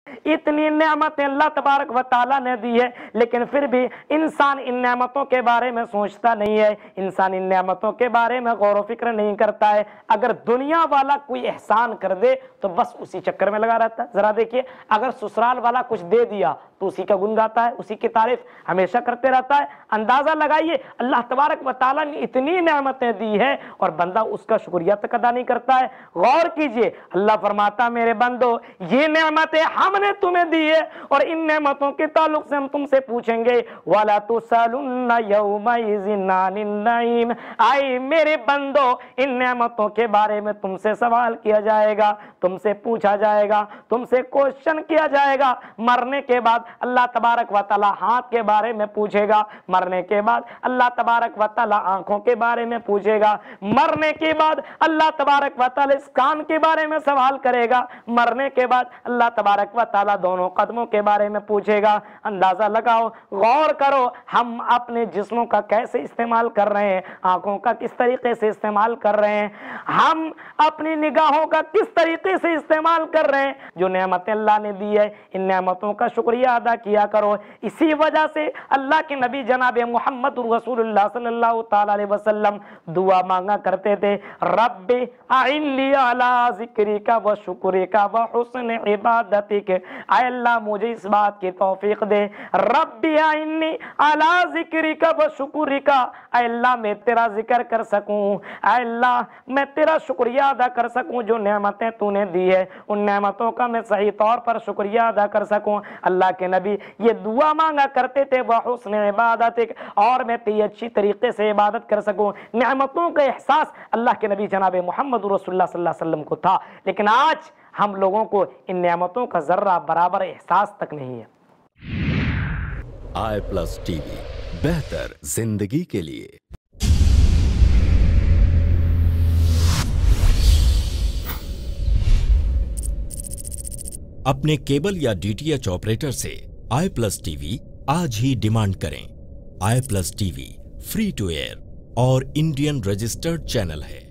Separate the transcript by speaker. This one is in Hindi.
Speaker 1: इतनी नेमतें अल्लाह तबारक व तआला ने दी है, लेकिन फिर भी इंसान इन नेमतों के बारे में सोचता नहीं है, इंसान इन नेमतों के बारे में गौर व फिक्र नहीं करता है। अगर दुनिया वाला कोई एहसान कर दे तो बस उसी चक्कर में लगा रहता है। जरा देखिए, अगर ससुराल वाला कुछ दे दिया तो उसी का गुण गाता है, उसी की तारीफ हमेशा करते रहता है। अंदाजा लगाइए, अल्लाह तबारक व तआला ने इतनी नेमतें दी है और बंदा उसका शुक्रिया तक अदा नहीं करता है। गौर कीजिए, अल्लाह फरमाता मेरे बंदो ये नेमतें हमने तुम्हें दी है और इन नेमतों के ताल्लुक से हम तुमसे पूछेंगे। वाला तुसअलुन्ना यौमइज़िन अनिन नईम, आई मेरे बंदो इन नेमतों के बारे में तुमसे सवाल किया जाएगा, तुमसे पूछा जाएगा, तुमसे क्वेश्चन किया जाएगा। मरने के बाद अल्लाह तबारक व तआला हाथ के बारे में पूछेगा, मरने के बाद अल्लाह तबारक व तआला आंखों के बारे में पूछेगा, मरने के बाद अल्लाह तबारक व तआला इस कान के बारे में सवाल करेगा, मरने के बाद अल्लाह तबारक व तआला दोनों कदमों के बारे में पूछेगा। अंदाजा लगाओ, गौर करो, हम अपने जिस्मों का कैसे इस्तेमाल कर रहे हैं, आंखों का किस तरीके से इस्तेमाल कर रहे हैं, हम अपनी निगाहों का किस तरीके से इस्तेमाल कर रहे हैं। जो नेमतें अल्लाह ने दी है, इन नेमतों का शुक्रिया अदा किया करो। इसी वजह से अल्लाह के नबी जनाब मोहम्मद रसूलुल्लाह सल्लल्लाहु तआला अलैहि वसल्लम दुआ मांगा करते थे, रब्बी अइन्नी अला ज़िक्रिका व शुक्रिका व हुस्न इबादतिक, ऐ अल्लाह मुझे इस बात की तौफीक दे, रब्बी अइन्नी अला ज़िक्रिका व शुक्रिका, ऐ अल्लाह मैं तेरा जिक्र कर सकूं, ऐ अल्लाह मैं तेरा शुक्रिया अदा कर सकूं, जो नेमतें तूने दी है उन नेमतों का मैं सही तौर पर शुक्रिया अदा कर सकूं। अल्लाह के नबी ये दुआ मांगा करते थे, वह हुस्न इबादतिक, और मैं तेरी अच्छी तरीके से इबादत कर सकूं। नेमतों का एहसास अल्लाह के नबी जनाब मोहम्मद रसूलुल्लाह सल्लल्लाहु अलैहि वसल्लम को था, लेकिन आज हम लोगों को इन नेमतों का जर्रा बराबर एहसास तक नहीं है।
Speaker 2: i+ टीवी, बेहतर जिंदगी के लिए। अपने केबल या डीटीएच ऑपरेटर से i+ टीवी आज ही डिमांड करें। i+ TV free to air और इंडियन रजिस्टर्ड चैनल है।